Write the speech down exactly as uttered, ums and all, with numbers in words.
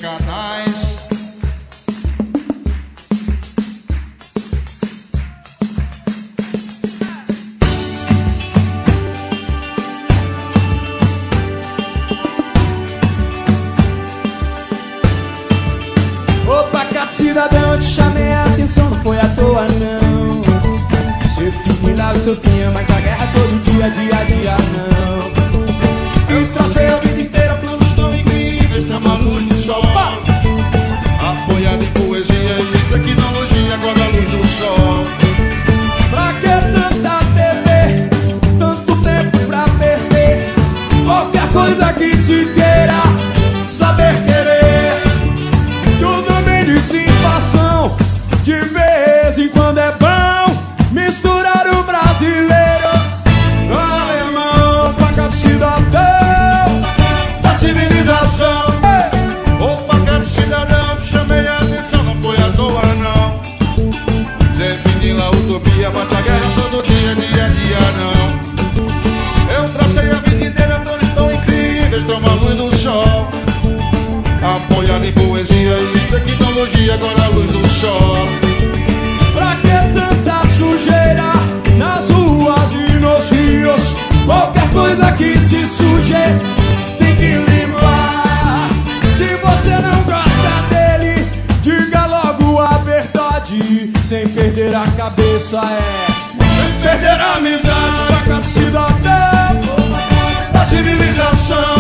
canais. Opa, Cato Cidadão, eu te chamei a atenção, não foi à toa não. Ser filho da utopia, mas a guerra todo dia, dia a dia não. Eu tracei a vida inteira, planos tão incríveis, na luz do sol. Apoiado em poesia e tecnologia, agora a luz do sol. Pra que tanta T V, tanto tempo pra perder? Qualquer coisa que se queira, saber querer. Tudo bem de situação, de vez em quando é bom misturar o brasileiro, o alemão, com a Cato Cidadão da civilização. Opa, Cato Cidadão, chamei a atenção, não foi à toa não. Definindo a utopia, mas a guerra todo dia, dia a dia não. Eu tracei a vida inteira, planos tão incríveis, toma a luz do sol. Apoiado em poesia e tecnologia, agora a luz do sol. Pra que tanta sujeira nas ruas e nos rios? Qualquer coisa que se suje tem que limpar. Se você não gosta dele, diga logo a verdade, sem perder a cabeça, é sem perder a amizade. Pra Cato Cidadão da civilização.